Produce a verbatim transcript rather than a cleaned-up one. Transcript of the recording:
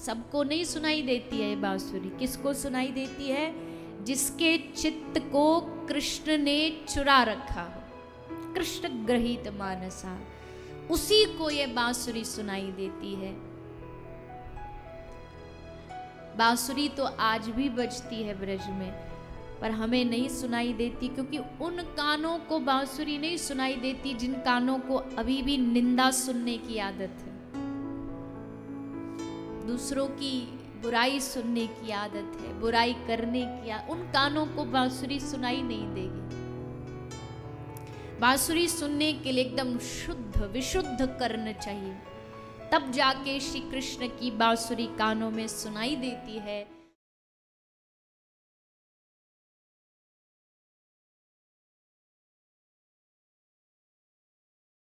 सबको नहीं सुनाई देती है बांसुरी। किसको सुनाई देती है? जिसके चित्त को कृष्ण ने चुरा रखा हो, कृष्ण ग्रहित मानसा, उसी को ये बांसुरी सुनाई देती है। बांसुरी तो आज भी बजती है ब्रज में, पर हमें नहीं सुनाई देती, क्योंकि उन कानों को बांसुरी नहीं सुनाई देती जिन कानों को अभी भी निंदा सुनने की आदत है, दूसरों की बुराई सुनने की आदत है, बुराई करने की आ... उन कानों को बांसुरी सुनाई नहीं देगी। बांसुरी सुनने के लिए एकदम शुद्ध विशुद्ध करना चाहिए, तब जाके श्री कृष्ण की बांसुरी कानों में सुनाई देती है।